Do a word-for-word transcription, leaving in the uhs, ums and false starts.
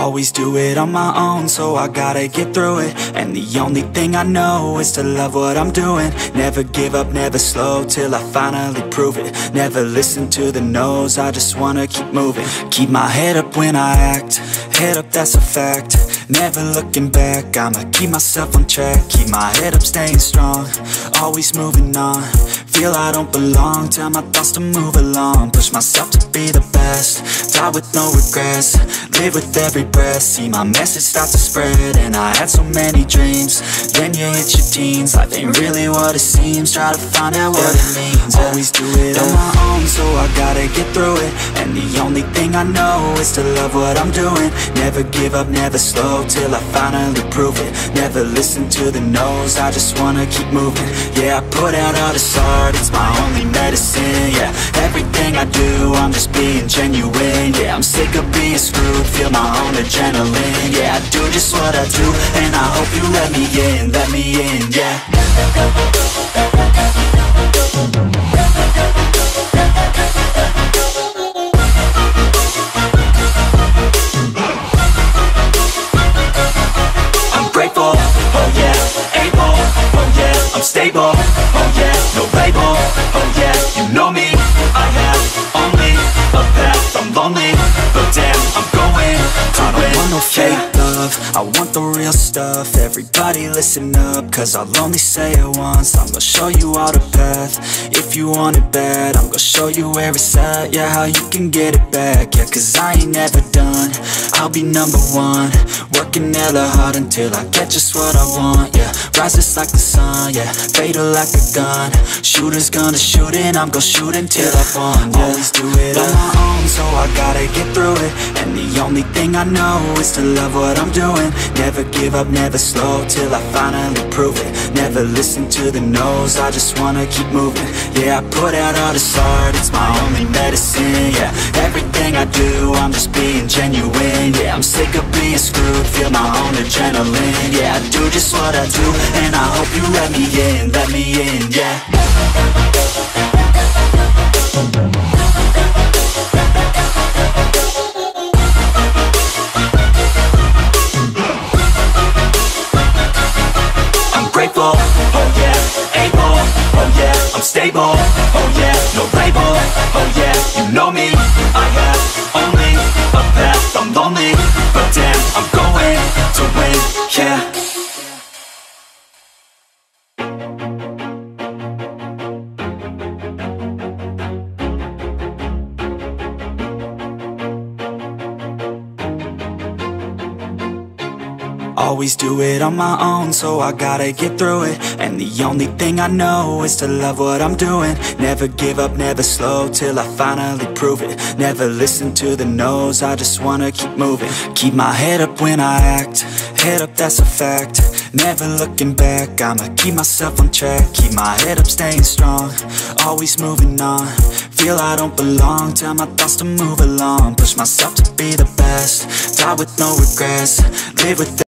Always do it on my own, so I gotta get through it. And the only thing I know is to love what I'm doing. Never give up, never slow, till I finally prove it. Never listen to the no's, I just wanna keep moving. Keep my head up when I act, head up, that's a fact. Never looking back, I'ma keep myself on track. Keep my head up, staying strong, always moving on. Feel I don't belong, tell my thoughts to move along. Push myself to be the best, die with no regrets. Live with every breath, see my message start to spread. And I had so many dreams, then you hit your teens. Life ain't really what it seems, try to find out what it means. Always do it on my own, so I gotta get through it. And the only thing I know is to love what I'm doing. Never give up, never slow, till I finally prove it. Never listen to the no's, I just wanna keep moving. Yeah, I put out all this art, it's my only medicine. Yeah, everything I do, I'm just being genuine. Yeah, I'm sick of being screwed, feel my own adrenaline. Yeah, I do just what I do, and I hope you let me in, let me in, yeah. Stable, oh yeah, no label, oh yeah, you know me. I have only a path, I'm lonely, but damn, I'm going to I don't want no fake love, I want the real stuff. Everybody listen up, cause I'll only say it once. I'm gonna show you all the path, if you want it bad. I'm gonna show you where it's at, yeah, how you can get it back. Yeah, cause I ain't never done, I'll be number one. Working hella hard until I get just what I want, yeah. Rises like the sun, yeah, fatal like a gun. Shooters gonna shoot and I'm gonna shoot until I won, yeah. Always do it on my own, so I gotta get through it. And the only thing I know is to love what I'm doing. Never give up, never slow, till I finally prove it. Never listen to the no's, I just wanna keep moving. Yeah, I put out all this art, it's my only medicine. Yeah, everything I do, I'm just being genuine. Yeah, I'm sick of being screwed, feel my own adrenaline. Yeah, I do just what I do, and I hope you let me in, let me in, yeah. I'm grateful, oh yeah, able, oh yeah, I'm stable, oh yeah, no label, oh yeah, you know me. I have only a path, I'm lonely, but damn, I'm going to win, yeah. Always do it on my own, so I gotta get through it. And the only thing I know is to love what I'm doing. Never give up, never slow, till I finally prove it. Never listen to the no's, I just wanna keep moving. Keep my head up when I act, head up, that's a fact. Never looking back, I'ma keep myself on track. Keep my head up, staying strong, always moving on. Feel I don't belong, tell my thoughts to move along. Push myself to be the best, die with no regrets. Live with